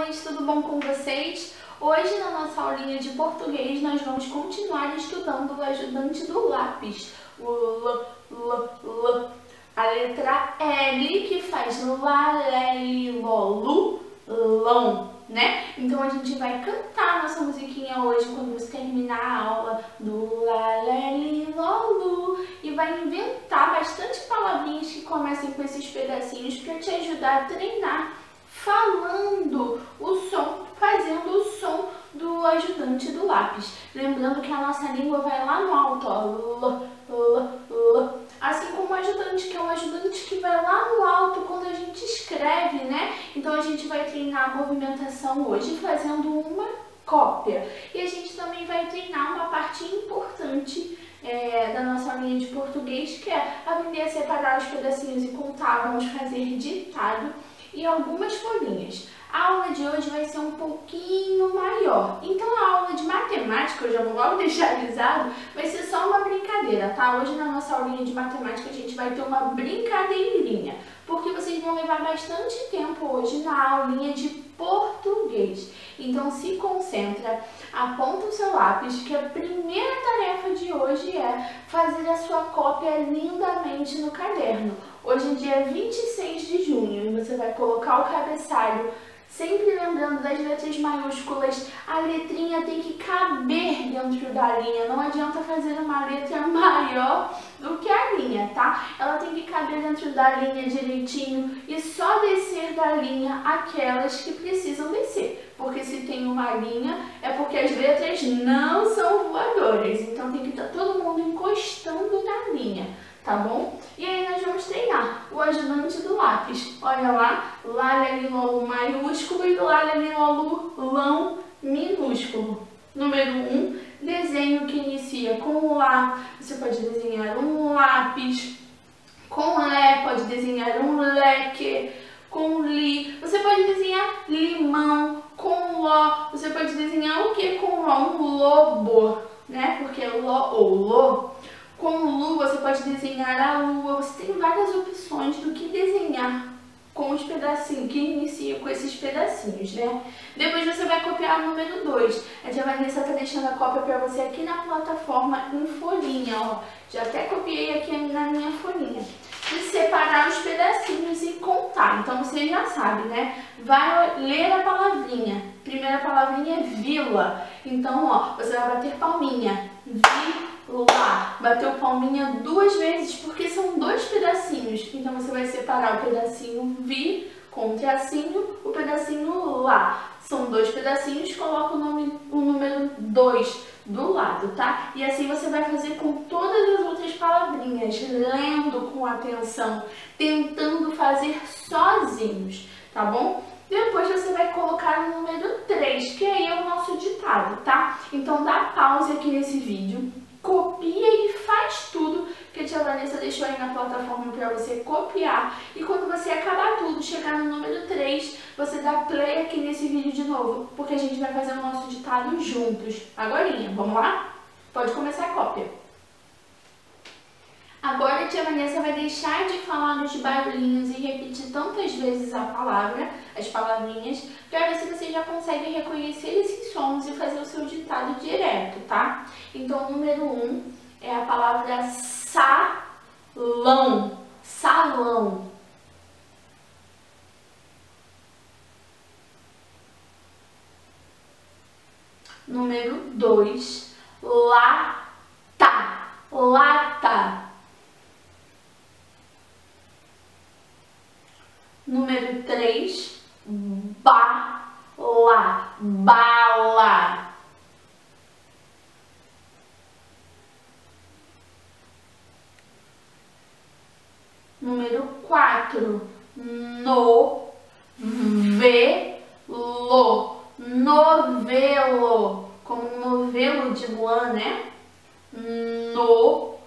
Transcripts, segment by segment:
gente, tudo bom com vocês? Hoje, na nossa aulinha de português, nós vamos continuar estudando o ajudante do lápis, o L. A letra L, que faz lá, lé, li, ló, lu, lão, né? Então, a gente vai cantar nossa musiquinha hoje, quando você terminar a aula do lá, lé, li, ló, lu, e vai inventar bastante palavrinhas que comecem com esses pedacinhos para te ajudar a treinar falando o som, fazendo o som do ajudante do lápis. Lembrando que a nossa língua vai lá no alto, ó, assim como o ajudante, que é um ajudante que vai lá no alto quando a gente escreve, né? Então a gente vai treinar a movimentação hoje fazendo uma cópia. E a gente também vai treinar uma parte importante da nossa linha de português, que é aprender a separar os pedacinhos e contar. Vamos fazer ditado e algumas folhinhas. A aula de hoje vai ser um pouquinho maior. Então a aula de matemática, eu já vou logo deixar avisado, vai ser só uma brincadeira, tá? Hoje na nossa aulinha de matemática a gente vai ter uma brincadeirinha, porque vocês vão levar bastante tempo hoje na aulinha de português. Então se concentra, aponta o seu lápis, que a primeira tarefa de hoje é fazer a sua cópia lindamente no caderno. Hoje é dia 26 de junho e você vai colocar o cabeçalho, sempre lembrando das letras maiúsculas. A letrinha tem que caber dentro da linha, não adianta fazer uma letra maior do que a linha, tá? Ela tem que caber dentro da linha direitinho e só descer da linha aquelas que precisam descer. Porque se tem uma linha, é porque as letras não são voadoras, então tem que estar todo mundo encostando na linha, tá bom? E aí nós vamos treinar o ajudante do lápis. Olha lá, lá, lé, li, ló, lu maiúsculo e do lá, lé, li, ló, lu, lão minúsculo. Número 1, desenho que inicia com lá. Você pode desenhar um lápis. Com lé, pode desenhar um leque. Com li, você pode desenhar limão. Com ló, você pode desenhar o que com ló? Um lobo, né? Porque ló ou lô. Com lu, você pode desenhar a lua. Você tem várias opções do que desenhar com os pedacinhos, que inicia com esses pedacinhos, né? Depois você vai copiar o número 2. A tia Vanessa tá deixando a cópia para você aqui na plataforma em folhinha, ó. Já até copiei aqui na minha folhinha. E separar os pedacinhos e contar. Então você já sabe, né? Vai ler a palavrinha. Primeira palavrinha é vila. Então, ó, você vai bater palminha. Vila. Bateu palminha 2 vezes, porque são 2 pedacinhos. Então você vai separar o pedacinho vi com o tracinho, o pedacinho lá. São 2 pedacinhos, coloca o número 2 do lado, tá? E assim você vai fazer com todas as outras palavrinhas, lendo com atenção, tentando fazer sozinhos, tá bom? Depois você vai colocar o número 3, que aí é o nosso ditado, tá? Então dá pausa aqui nesse vídeo, copia e faz tudo que a tia Vanessa deixou aí na plataforma para você copiar. E quando você acabar tudo, chegar no número 3, você dá play aqui nesse vídeo de novo, porque a gente vai fazer o nosso ditado juntos. Agorinha, vamos lá? Pode começar a cópia. Agora a tia Vanessa vai deixar de falar nos barulhinhos e repetir tantas vezes a palavra, as palavrinhas, para ver se você já consegue reconhecer esses sons e fazer o seu ditado direto, tá? Então, o número 1 é a palavra salão. Salão. Número 2, lata. Lata. Número 3, bala. Bala. Número 4, novelo. Novelo. Como um novelo de lã, né? Novelo.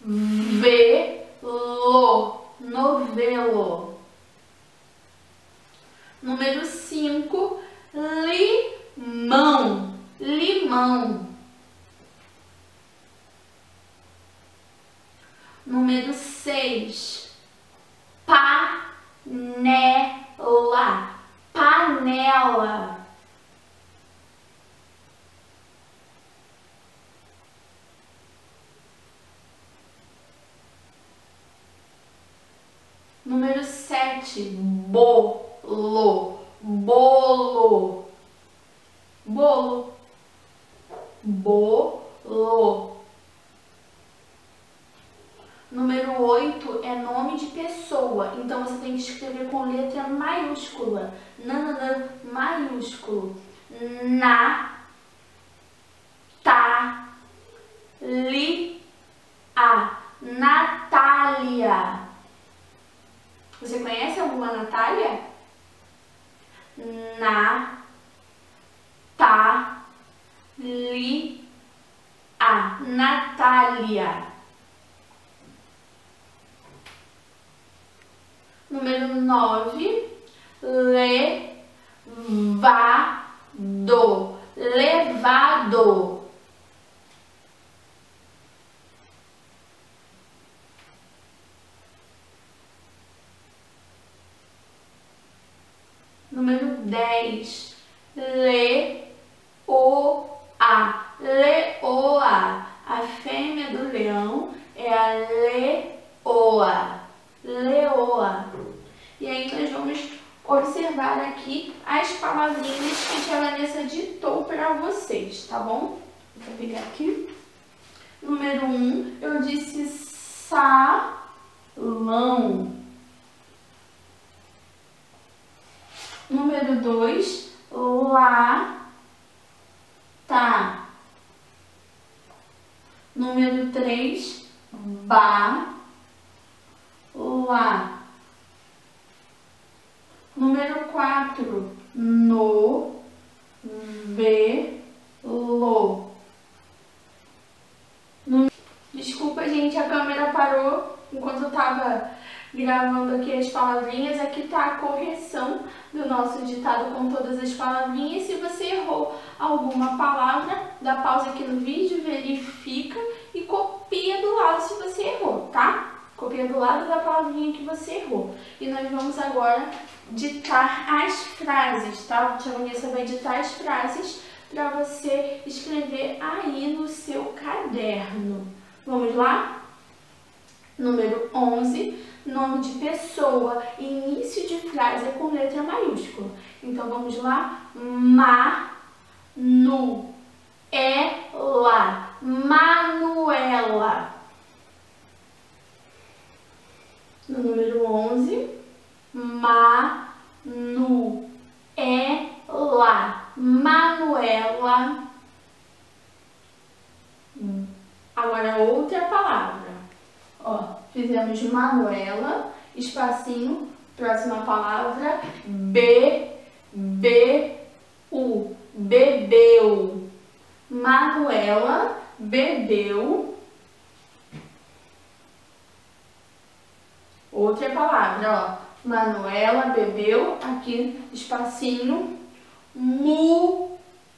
Novelo. Número 5, limão. Limão. Número 6, panela. Panela. ela. Número 7, bolo, bolo, bolo, bolo. Número 8 é nome de pessoa, então você tem que escrever com letra maiúscula, maiúsculo, Natália. Você conhece alguma Natália? Natália. Número 9, levado. Número 10, leoa. A fêmea do leão é a leoa. E aí nós vamos observar aqui as palavrinhas que a tia Vanessa ditou para vocês, tá bom? Vou pegar aqui. Número 1, eu disse salão. Número 2, lata. Número 3, bala. Número 4, novelo. Desculpa, gente, a câmera parou enquanto eu estava gravando aqui as palavrinhas. Aqui está a correção do nosso ditado com todas as palavrinhas. Se você errou alguma palavra, dá pausa aqui no vídeo, verifica e copia do lado se você errou, tá? Copia do lado da palavrinha que você errou. E nós vamos agora ditar as frases, tá? A tia Vanessa vai ditar as frases para você escrever aí no seu caderno. Vamos lá? Número 11, nome de pessoa. Início de frase é com letra maiúscula. Então vamos lá? Manuela. No número 11, Manuela. Agora outra palavra. Ó, fizemos Manuela, espacinho, próxima palavra, bebeu. Manuela bebeu. Outra palavra, ó. Manuela bebeu, aqui espacinho, muito.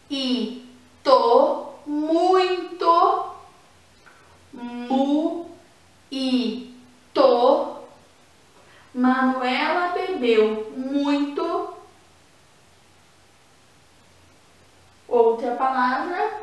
Manuela bebeu muito. Outra palavra,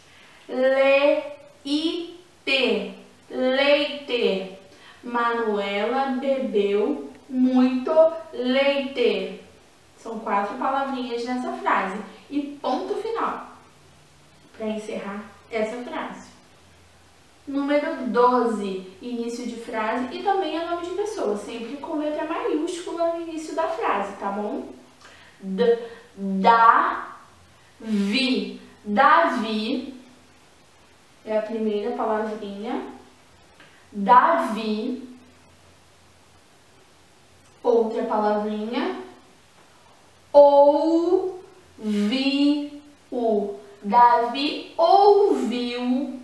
leite. Manuela bebeu muito leite. São 4 palavrinhas nessa frase. E ponto final para encerrar essa frase. Número 12, início de frase e também é nome de pessoa, sempre com letra maiúscula no início da frase, tá bom? Davi é a primeira palavrinha. Davi. Outra palavrinha. Ouviu. Davi ouviu.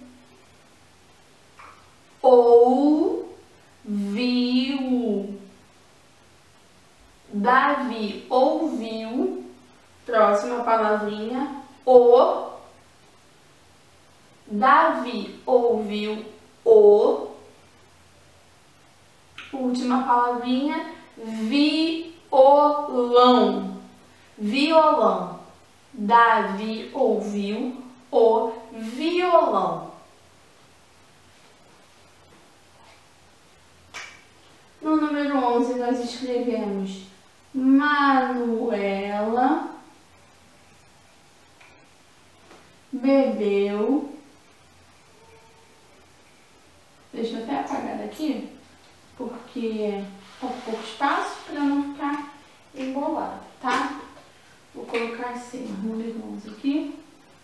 Davi ouviu. Próxima palavrinha. Davi ouviu o. Última palavrinha. Violão. violão. Davi ouviu o violão. No número 11 nós escrevemos Manuela bebeu. Deixa eu até apagar daqui, porque tá com pouco espaço para não ficar embolado, tá? Vou colocar assim, número 11 aqui.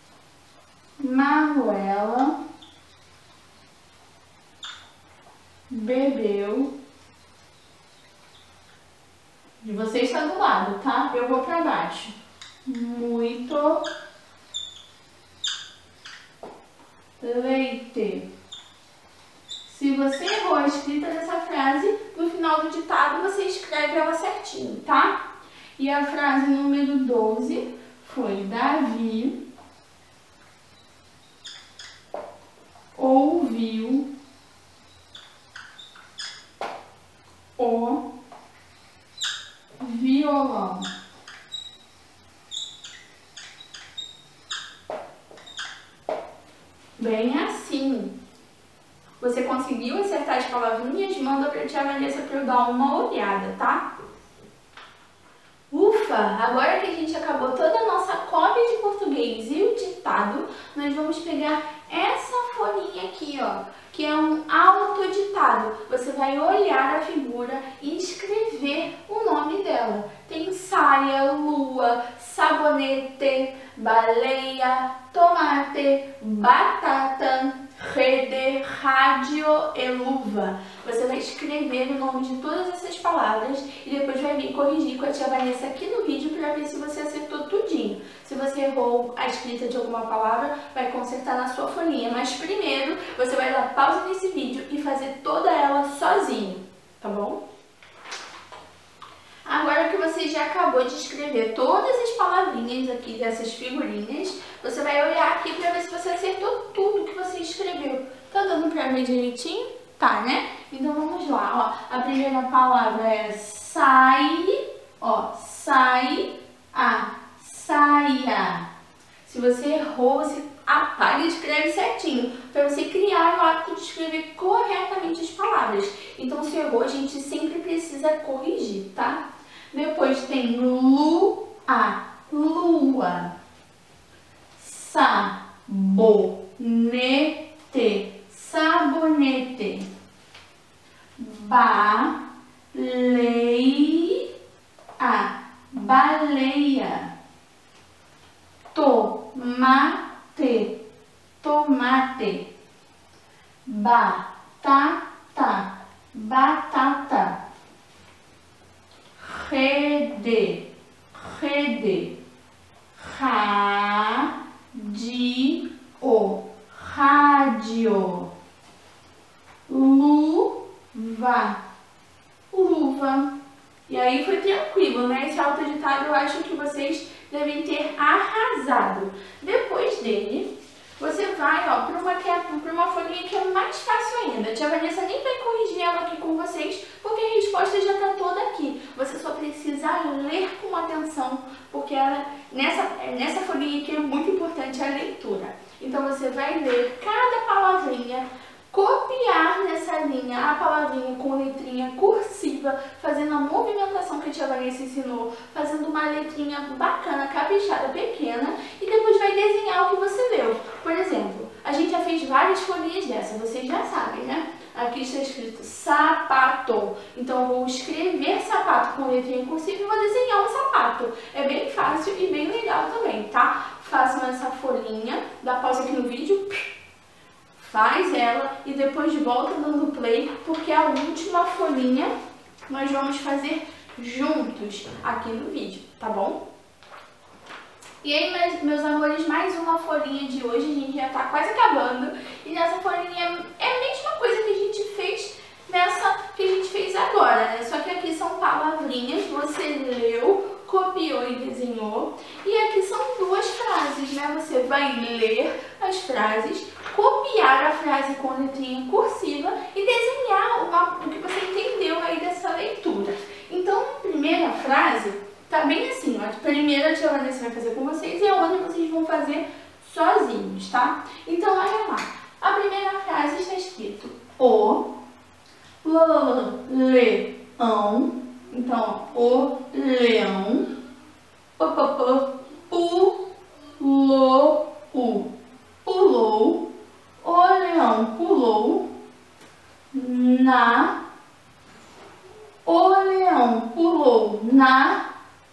Manuela bebeu. E você está do lado, tá? Eu vou para baixo. Muito leite. Se você errou a escrita dessa frase, no final do ditado você escreve ela certinho, tá? E a frase número 12 foi Davi ouviu o violão. Bem assim. Você conseguiu acertar as palavrinhas? Manda pra tia Vanessa pra eu dar uma olhada, tá? Ufa! Agora que a gente acabou toda a nossa cópia de português e o ditado, nós vamos pegar essa folhinha aqui, ó, que é um autoditado. Você vai olhar a figura e escrever o nome dela. Tem saia, lua, sabonete, baleia, tomate, batata, rede, rádio e luva. Você vai escrever o nome de todas essas palavras e depois vai vir corrigir com a tia Vanessa aqui no vídeo para ver se você acertou tudinho. Se você errou a escrita de alguma palavra, vai consertar na sua folhinha. Mas primeiro, você vai dar pausa nesse vídeo e fazer toda ela sozinho, tá bom? Agora que você já acabou de escrever todas as palavrinhas aqui dessas figurinhas, você vai olhar aqui para ver se você acertou tudo que você escreveu. Tá dando para ver direitinho? Tá, né? Então vamos lá, ó. A primeira palavra é sai, ó, sai, saia. Se você errou, você apaga e escreve certinho, para você criar o hábito de escrever corretamente as palavras. Então se errou, a gente sempre precisa corrigir, tá? Depois tem lua, sabonete, sabonete, baleia, tomate, tomate, batata, batata, rede, rede, rádio, rádio, luva, luva. E aí foi tranquilo, né? Esse autoditado eu acho que vocês devem ter arrasado. Depois dele, você vai, ó, para uma folhinha que é mais fácil ainda. A tia Vanessa nem vai corrigir ela aqui com vocês, porque a resposta já está toda aqui. Você só precisa ler com atenção, porque ela, nessa folhinha aqui é muito importante a leitura. Então você vai ler cada palavrinha, copiar nessa linha a palavrinha com letrinha cursiva, fazendo a movimentação que a tia Vanessa ensinou, fazendo uma letrinha bacana, caprichada, pequena, e depois vai desenhar o que você leu. Por exemplo, a gente já fez várias folhinhas dessa, vocês já sabem, né? Aqui está escrito sapato, então eu vou escrever sapato com letrinha cursiva e vou desenhar um sapato. É bem fácil e bem legal também, tá? Façam essa folhinha, dá pausa aqui no vídeo, faz ela e depois volta dando play, porque a última folhinha nós vamos fazer juntos aqui no vídeo, tá bom? E aí, meus amores, mais uma folhinha de hoje, a gente já tá quase acabando. E nessa folhinha é a mesma coisa que a gente fez nessa que a gente fez agora, né? Só que aqui são palavrinhas, você leu, copiou e desenhou. E aqui são duas frases, né? Você vai ler as frases, copiar a frase com letrinha cursiva e desenhar o que você entendeu aí dessa leitura. Então, na primeira frase, tá bem assim, ó. A primeira a tia Vanessa vai fazer com vocês e a outra vocês vão fazer sozinhos, tá? Então, olha lá. A primeira frase está escrito o leão. Então, o leão pulou. O leão pulou na. O leão pulou na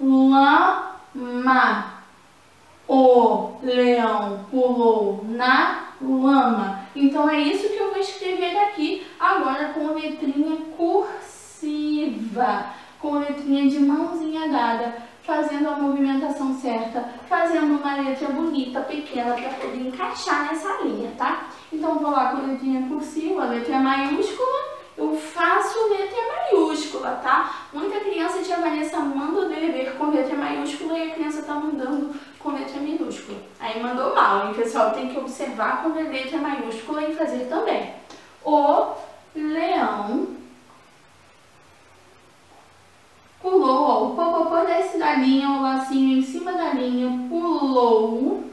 lama. O leão pulou na lama. Então é isso que eu vou escrever aqui agora com letrinha cursiva, com letrinha de mãozinha dada, fazendo a movimentação certa, fazendo uma letra bonita, pequena, para poder encaixar nessa linha, tá? Então vou lá com a letrinha cursiva, letra maiúscula. Eu faço letra maiúscula, tá? Muita criança, tia Vanessa, manda o dever com letra maiúscula e a criança tá mandando com letra minúscula. Aí mandou mal, hein, pessoal? Tem que observar com a letra maiúscula e fazer também. O leão pulou, ó, o popopô desce da linha, o lacinho em cima da linha, pulou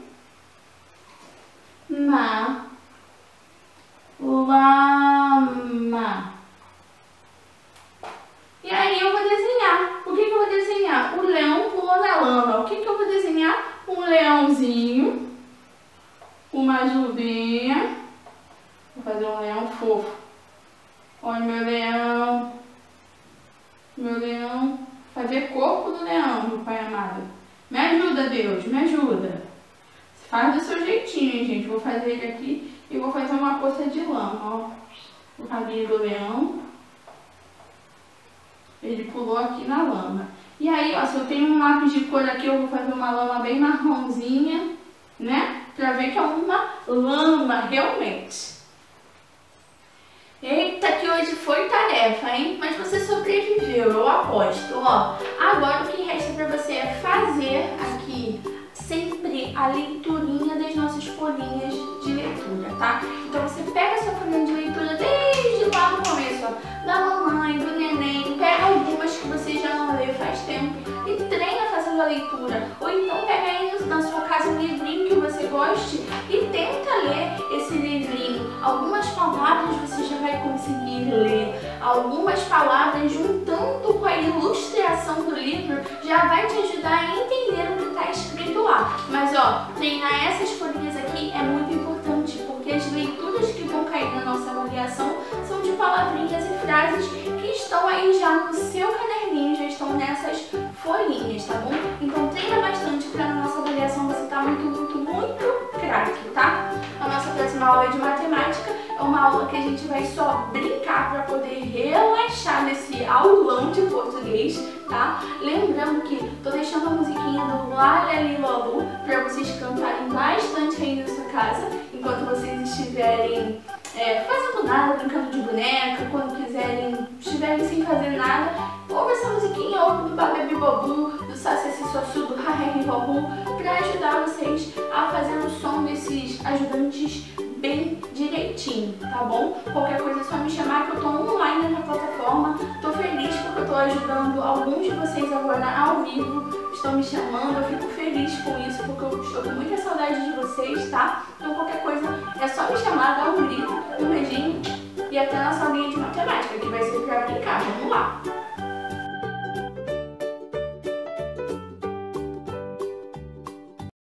na lama. E aí eu vou desenhar. O que eu vou desenhar? O leão pulou na lama. O que eu vou desenhar? Um leãozinho, uma ajuvinha. Vou fazer um leão fofo. Olha meu leão. Meu leão. Fazer corpo do leão, meu pai amado. Me ajuda, Deus, me ajuda. Faz do seu jeitinho, hein, gente. Vou fazer ele aqui e vou fazer uma poça de lama, ó. O rabinho do leão. Ele pulou aqui na lama. E aí, ó, se eu tenho um lápis de cor aqui, eu vou fazer uma lama bem marronzinha, né? Pra ver que é uma lama, realmente. Eita, que hoje foi tarefa, hein? Mas você sobreviveu, eu aposto, ó. Agora o que resta pra você é fazer aqui sempre a leiturinha das nossas folhinhas de leitura, tá? Então você pega a sua folhinha de leitura desde lá no começo, ó, da mamãe, do neném, pega algumas que você já não lê faz tempo e treina fazendo a leitura. Ou então pega aí na sua casa um livrinho que você goste e tenta ler esse livrinho. Algumas palavras você já vai conseguir ler, algumas palavras juntando com a ilustração do livro já vai te ajudar a entender o que está escrito lá. Mas ó, treinar essas folhinhas aqui é muito importante, porque as leituras que vão cair na nossa avaliação são de palavrinhas e frases que estão aí já no seu caderninho, já estão nessas folhinhas, tá bom? Então treina bastante para na nossa avaliação você estar muito craque, tá? A nossa próxima aula é de matemática, é uma aula que a gente vai só brincar para poder relaxar nesse aulão de português, tá? Lembrando que tô deixando a musiquinha do Lali Lolu para vocês cantarem bastante aí na sua casa, enquanto vocês estiverem fazendo nada, brincando de boneca, quando estiverem sem fazer nada, ouve essa musiquinha, ouve do Babebi Bobu, do Sassessi Sossu, do Hahehi Bobu, para ajudar vocês a fazer o som desses ajudantes bem direitinho, tá bom? Qualquer coisa é só me chamar que eu tô online na plataforma. Tô feliz porque eu tô ajudando alguns de vocês agora ao vivo. Estão me chamando, eu fico feliz com isso porque eu estou com muita saudade de vocês, tá? Então qualquer coisa é só me chamar, dar um grito, um beijinho e até a nossa aulinha de matemática, que vai ser pra brincar. Vamos lá!